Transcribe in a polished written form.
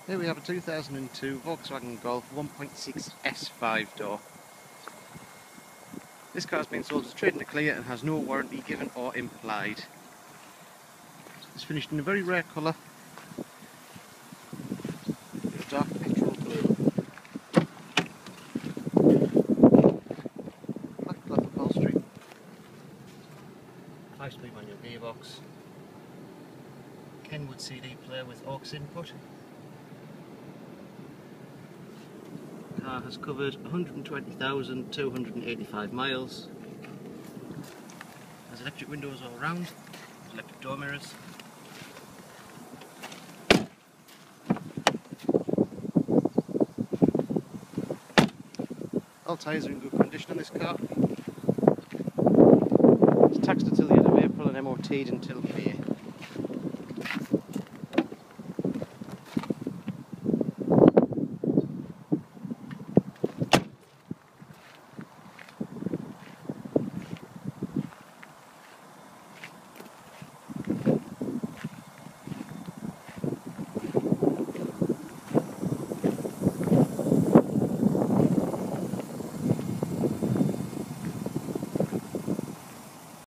Here we have a 2002 Volkswagen Golf 1.6 S5 door. This car has been sold as trade and clear and has no warranty given or implied. It's finished in a very rare colour, dark petrol blue. Black cloth upholstery. 5-speed manual gearbox. Kenwood CD player with aux input. The car has covered 120,285 miles. Has electric windows all round, electric door mirrors. All tyres are in good condition on this car. It's taxed until the end of April and MOT'd until May.